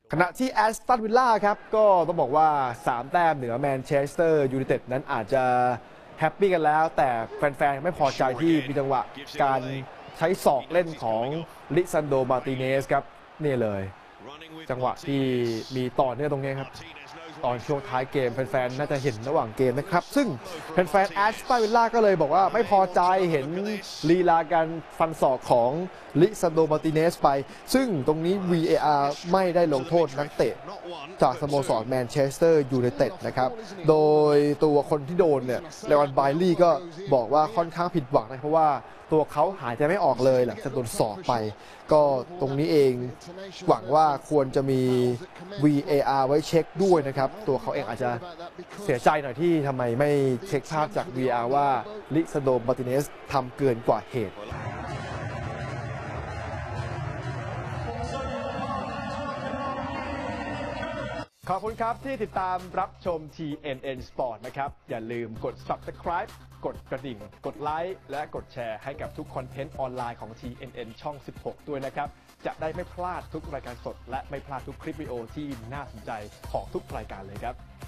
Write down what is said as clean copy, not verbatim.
ขณะที่แอสตันวิลล่าครับก็ต้องบอกว่า3แต้มเหนือแมนเชสเตอร์ยูไนเต็ดนั้นอาจจะแฮปปี้กันแล้วแต่แฟนๆไม่พอใจที่มีจังหวะการใช้ศอกเล่นของลิซันโดมาร์ติเนสครับนี่เลยจังหวะที่มีต่อเนื่องตรงนี้ครับตอนช่วงท้ายเกมแฟนๆน่าจะเห็นระหว่างเกมนะครับซึ่งแฟนๆแอสตันวิลล่าก็เลยบอกว่าไม่พอใจเห็นลีลาการฟันศอกของลิซันโดมาร์ติเนสไปซึ่งตรงนี้ VAR ไม่ได้ลงโทษนักเตะจากสโมสรแมนเชสเตอร์ยูไนเต็ดนะครับโดยตัวคนที่โดนเนี่ยเลวานไบลี่ก็บอกว่าค่อนข้างผิดหวังนะเพราะว่าตัวเขาหายใจไม่ออกเลยหลังจากโดนศอกไปก็ตรงนี้เองหวังว่าควรจะมี VAR ไว้เช็คด้วยนะครับตัวเขาเองอาจจะเสียใจหน่อยที่ทำไมไม่เช็คภาพจาก VAR ว่าลิซันโดมาร์ติเนสทำเกินกว่าเหตุขอบคุณครับที่ติดตามรับชม TNN Sport นะครับอย่าลืมกด Subscribe กดกระดิ่งกดไลค์และกดแชร์ให้กับทุกคอนเทนต์ออนไลน์ของ TNN ช่อง 16 ด้วยนะครับจะได้ไม่พลาดทุกรายการสดและไม่พลาดทุกคลิปวิดีโอที่น่าสนใจของทุกรายการเลยครับ